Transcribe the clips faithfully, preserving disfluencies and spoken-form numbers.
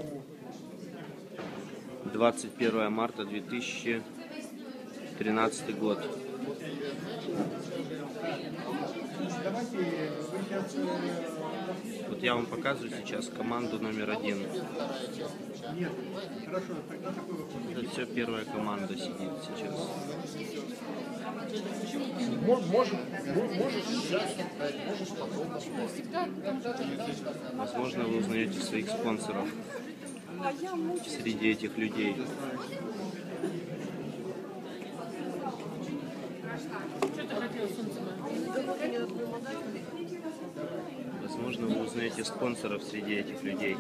двадцать первое марта две тысячи тринадцатый год. Вот я вам показываю сейчас команду номер один. Это все первая команда сидит сейчас. Можешь, можешь сейчас, можешь потом. Возможно, вы узнаете своих спонсоров среди этих людей. Возможно, вы узнаете спонсоров среди этих людей.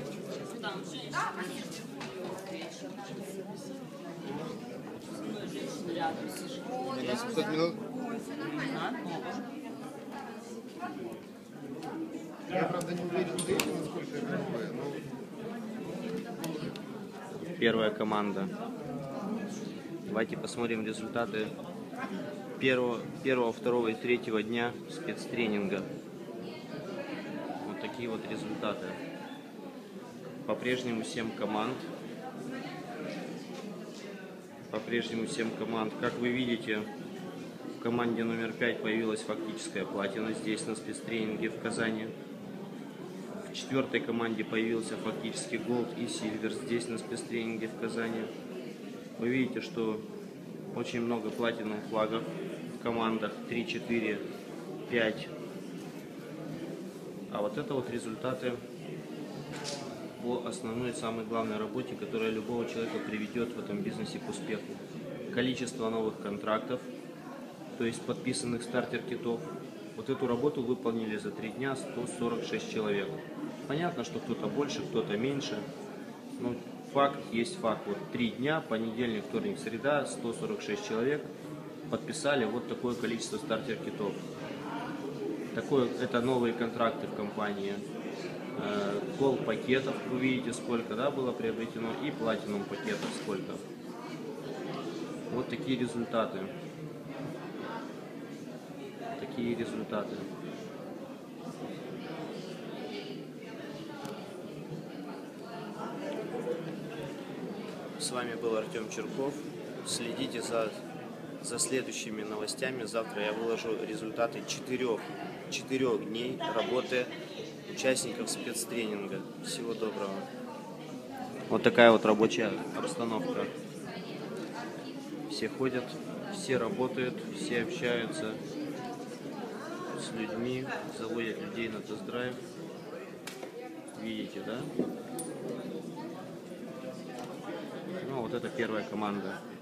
пятьдесят минут. Я, правда, не уверен, насколько это новое, но... Первая команда. Давайте посмотрим результаты первого, первого, второго и третьего дня спецтренинга. Вот такие вот результаты. По-прежнему семь команд. По-прежнему семь команд. Как вы видите, в команде номер пять появилась фактическая платина здесь на спецтренинге в Казани. В четвертой команде появился фактически Gold и Silver здесь на спецтренинге в Казани. Вы видите, что очень много платиновых флагов в командах три, четыре, пять. А вот это вот результаты по основной, самой главной работе, которая любого человека приведет в этом бизнесе к успеху. Количество новых контрактов, то есть подписанных стартер-китов. Вот эту работу выполнили за три дня сто сорок шесть человек. Понятно, что кто-то больше, кто-то меньше. Но факт есть факт. Вот три дня, понедельник, вторник, среда, сто сорок шесть человек подписали вот такое количество стартер-китов. Такое, это новые контракты в компании. Гол пакетов, вы видите, сколько, да, было приобретено, и платинум пакетов сколько. Вот такие результаты. Такие результаты. С вами был Артем Черков. Следите за, за следующими новостями. Завтра я выложу результаты четырех, четырех дней работы участников спецтренинга. Всего доброго. Вот такая вот рабочая обстановка. Все ходят, все работают, все общаются с людьми, заводят людей на тест-драйв. Видите, да? Ну, вот это первая команда.